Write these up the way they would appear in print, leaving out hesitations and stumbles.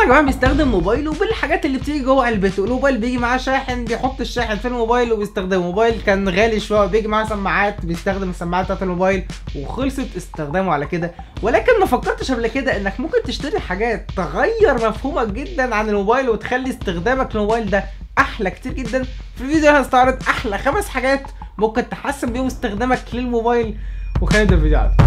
يا جماعه بيستخدم موبايله بالحاجات اللي بتيجي جوه علبته. الموبايل بيجي معاه شاحن، بيحط الشاحن في الموبايل وبيستخدمه. الموبايل كان غالي شويه، بيجي معاه سماعات، بيستخدم السماعات بتاعت الموبايل وخلصت استخدامه على كده. ولكن ما فكرتش قبل كده انك ممكن تشتري حاجات تغير مفهومك جدا عن الموبايل وتخلي استخدامك للموبايل ده احلى كتير جدا. في الفيديو ده هنستعرض احلى 5 حاجات ممكن تحسن بيهم استخدامك للموبايل. وخلينا نبدا الفيديو على طول.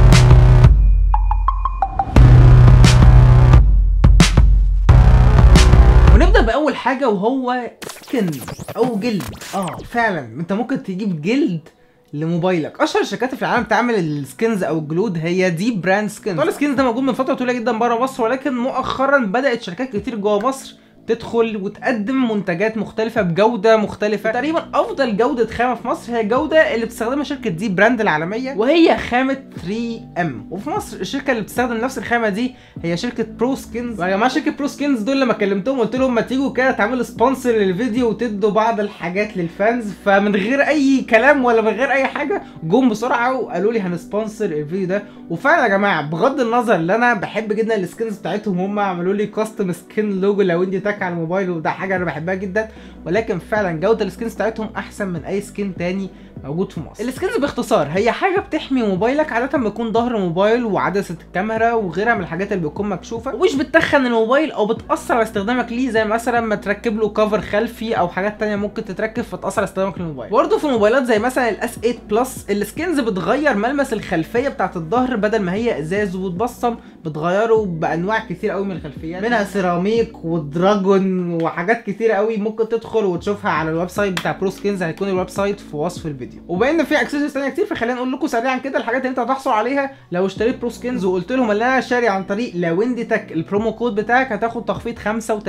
ونبدأ بأول حاجة وهو سكن أو جلد. فعلا انت ممكن تجيب جلد لموبايلك. اشهر الشركات في العالم بتعمل السكنز او الجلود هي دي براند سكنز. طبعا السكنز ده موجود من فتره طويله جدا بره مصر، ولكن مؤخرا بدات شركات كتير جوه مصر تدخل وتقدم منتجات مختلفة بجودة مختلفة. تقريبا أفضل جودة خامة في مصر هي الجودة اللي بتستخدمها شركة دي براند العالمية، وهي خامة 3M. وفي مصر الشركة اللي بتستخدم نفس الخامة دي هي شركة برو سكنز. ويا جماعة شركة برو سكنز دول لما كلمتهم قلت لهم ما تيجوا كده تعملوا سبونسر للفيديو وتدوا بعض الحاجات للفانز، فمن غير أي كلام ولا من غير أي حاجة جم بسرعة وقالوا لي هنسبونسر الفيديو ده. وفعلا يا جماعة بغض النظر اللي أنا بحب جدا السكنز بتاعتهم، هم عملوا لي كاستم سكين لوجو لو انت تك على الموبايل، وده حاجه انا بحبها جدا. ولكن فعلا جوده السكنز بتاعتهم احسن من اي سكين تاني موجود في مصر. السكنز باختصار هي حاجه بتحمي موبايلك، عاده بيكون ظهر موبايل وعدسه الكاميرا وغيرها من الحاجات اللي بتكون مكشوفه، ومش بتتخن الموبايل او بتاثر على استخدامك ليه، زي مثلا ما تركب له كفر خلفي او حاجات تانيه ممكن تتركب فتاثر على استخدامك للموبايل. برضه في موبايلات زي مثلا الاس 8 بلس السكنز بتغير ملمس الخلفيه بتاعت الظهر، بدل ما هي ازاز وتبصم بتغيره بانواع كتير قوي من الخلفيات، منها سيراميك ودراجون وحاجات كتير قوي ممكن تدخل وتشوفها على الويب سايت بتاع برو سكنز. هيكون الويب سايت في وصف الفيديو. وبما ان في اكسسوارز ثانيه كتير فخلينا نقول لكم سريعا كده الحاجات اللي انت هتحصل عليها لو اشتريت برو سكنز وقلت لهم ان انا شاري عن طريق لاويندي تك البرومو كود بتاعك، هتاخد تخفيض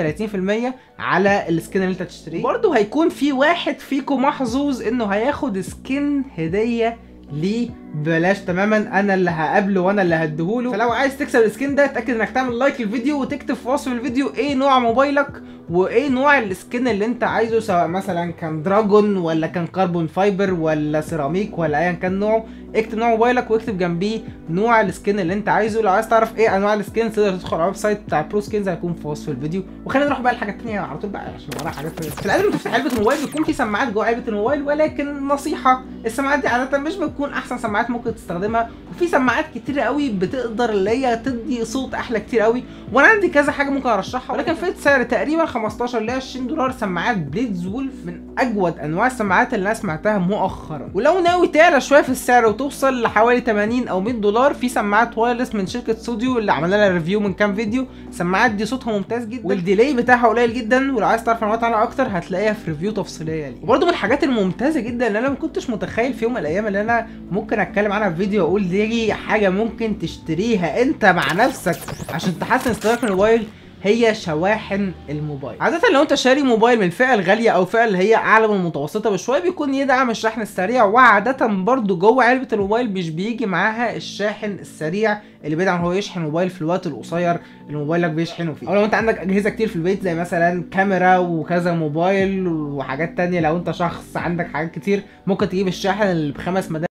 35% على السكن اللي انت تشتريه. برضه هيكون في واحد فيكم محظوظ انه هياخد سكن هديه ليه ببلاش تماما، انا اللي هقابله وانا اللي هديهوله. فلو عايز تكسب السكين ده اتاكد انك تعمل لايك للفيديو وتكتب في وصف الفيديو ايه نوع موبايلك وايه نوع السكين اللي انت عايزه، سواء مثلا كان دراجون ولا كان كربون فايبر ولا سيراميك ولا ايا كان نوعه. اكتب نوع موبايلك واكتب جنبيه نوع السكين اللي انت عايزه. لو عايز تعرف ايه انواع السكين تقدر تدخل على الويب سايت بتاع برو سكينز هيكون في وصف الفيديو. وخلينا نروح بقى لحاجات ثانيه على طول بقى عشان ورايا حاجات في العاده. لما تفتح علبه الموبايل بيكون في سماعات جوه علبه الموبايل، ولكن نصيحه السماعات دي عاده مش بتكون احسن سماعات ممكن تستخدمها، وفي سماعات كتير قوي بتقدر اللي هي تدي صوت احلى كتير قوي. وانا عندي كذا حاجه ممكن ارشحها، ولكن في سعر تقريبا 15 ل 20 دولار سماعات بليدز وولف، من اجود انواع السماعات اللي انا سمعتها مؤخرا. ولو ناوي تعلى شويه في السعر وتوصل لحوالي 80 او 100 دولار في سماعات وايرلس من شركه سوديو اللي عملنا لها ريفيو من كام فيديو. السماعات دي صوتها ممتاز جدا والديلي بتاعها قليل جدا، ولو عايز تعرف معلومات عنها اكتر هتلاقيها في ريفيو تفصيليه ليه. وبرده من الحاجات الممتازه جدا اللي انا ما كنتش متخيل في يوم من الايام اللي انا ممكن اتكلم عنها في فيديو واقول دي حاجه ممكن تشتريها انت مع نفسك عشان تحسن استخدامك للموبايل، هي شواحن الموبايل. عادة لو انت شاري موبايل من الفئة الغالية او الفئة اللي هي اعلى من المتوسطة بشوية بيكون يدعم الشحن السريع، وعادة برضو جوه علبة الموبايل مش بيجي معاها الشاحن السريع اللي بيدعم هو يشحن الموبايل في الوقت القصير اللي موبايلك بيشحنه فيه. او لو انت عندك اجهزة كتير في البيت زي مثلا كاميرا وكذا موبايل وحاجات تانية، لو انت شخص عندك حاجات كتير ممكن تجيب الشاحن اللي ب5 مدام.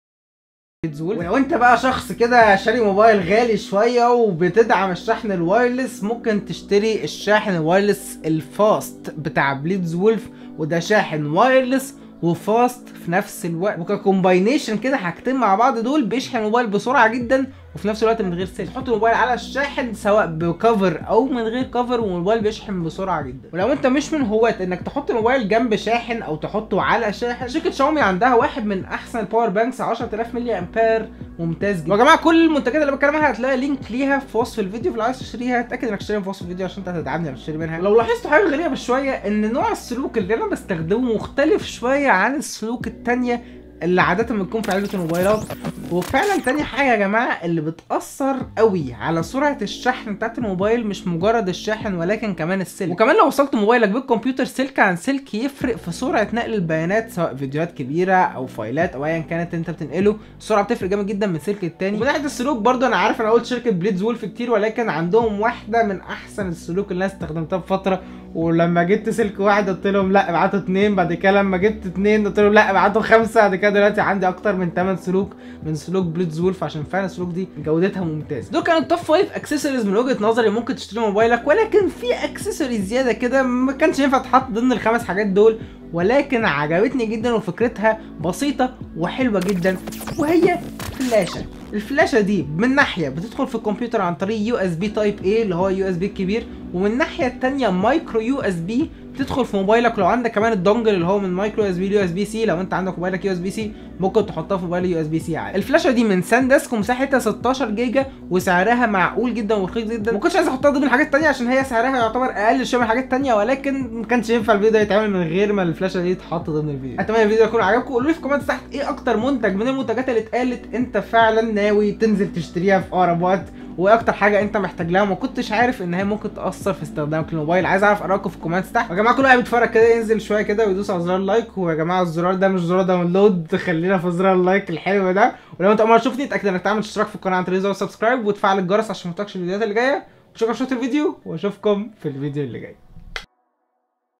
ولو انت بقى شخص كده شاري موبايل غالي شويه وبتدعم الشحن الوايرلس، ممكن تشتري الشاحن الوايرلس الفاست بتاع بليدز وولف، وده شاحن وايرلس وفاست في نفس الوقت، وككومباينيشن كده حاجتين مع بعض دول بيشحن الموبايل بسرعه جدا وفي نفس الوقت من غير سلك. تحط الموبايل على الشاحن سواء بكفر او من غير كفر والموبايل بيشحن بسرعه جدا. ولو انت مش من هواة انك تحط الموبايل جنب شاحن او تحطه على شاحن، شركه شاومي عندها واحد من احسن الباور بانكس 10000 ملي امبير ممتاز جدا. ويا جماعه كل المنتجات اللي بتكلم عنها هتلاقي لينك ليها في وصف الفيديو، فلو عايز تشتريها اتاكد انك تشتريها في وصف الفيديو عشان انت هتدعمني لما تشتري منها. ولو لاحظتوا حاجه غريبه شويه ان نوع السلوك اللي انا بستخدمه مختلف شويه عن السلوك الثانيه اللي عاده بتكون في علبه الموبايلات. وفعلا تاني حاجه يا جماعه اللي بتاثر قوي على سرعه الشحن بتاعت الموبايل مش مجرد الشاحن ولكن كمان السلك. وكمان لو وصلت موبايلك بالكمبيوتر سلك عن سلك يفرق في سرعه نقل البيانات، سواء فيديوهات كبيره او فايلات او ايا كانت انت بتنقله، السرعه بتفرق جامد جدا من سلك التاني. ومن ناحيه السلوك برضه انا عارف انا قلت شركه بليدز وولف كتير، ولكن عندهم واحده من احسن السلوك اللي انا استخدمتها بفتره. ولما جبت سلك واحد قلت لهم لا ابعتوا 2، بعد كده لما جبت 2 قلت لهم لا ابعتوا 5، بعد كده كده دلوقتي عندي اكتر من 8 سلوك من سلوك بلوتوث وولف، عشان فعلا السلوك دي جودتها ممتازه. دول كانوا التوب 5 اكسسوارز من وجهه نظري ممكن تشتري موبايلك، ولكن في اكسسوارز زياده كده ما كانش ينفع تحط ضمن الخمس حاجات دول، ولكن عجبتني جدا وفكرتها بسيطه وحلوه جدا، وهي فلاشه. الفلاشه دي من ناحيه بتدخل في الكمبيوتر عن طريق يو اس بي تايب اي اللي هو يو اس بي الكبير، ومن الناحيه الثانيه مايكرو يو اس بي بتدخل في موبايلك. لو عندك كمان الدونجل اللي هو من مايكرو يو اس بي ليو اس بي سي، لو انت عندك موبايلك يو اس بي سي ممكن تحطها في موبايل يو اس بي سي عادي. الفلاشه دي من ساندسك ومساحتها 16 جيجا وسعرها معقول جدا ورخيص جدا. ما كنتش عايز احطها ضمن الحاجات الثانيه عشان هي سعرها يعتبر اقل شويه من الحاجات الثانيه، ولكن ما كانش ينفع الفيديو ده يتعمل من غير ما الفلاشه دي تتحط ضمن الفيديو. اتمنى الفيديو يكون عجبكم. قولوا لي في الكومنتس تحت ايه اكتر منتج من المنتجات اللي اتقالت انت فعلا ناوي تنزل تشتريها في اقرب وقت، وايه اكتر حاجه انت محتاج لها وما كنتش عارف ان هي ممكن تاثر في استخدامك للموبايل. عايز اعرف ارائكم في الكومنتس تحت. يا جماعه كل واحد بيتفرج كده ينزل شويه كده ويدوس على زرار اللايك، ويا جماعه الزرار ده مش زرار داونلود، خلينا في زرار اللايك الحلو ده. ولو انت اول مره تشوفني اتاكد انك تعمل اشتراك في القناه عن طريق زر سبسكرايب وتفعل الجرس عشان ما تفوتكش الفيديوهات اللي جايه. شكرا شفت الفيديو واشوفكم في الفيديو اللي جاي.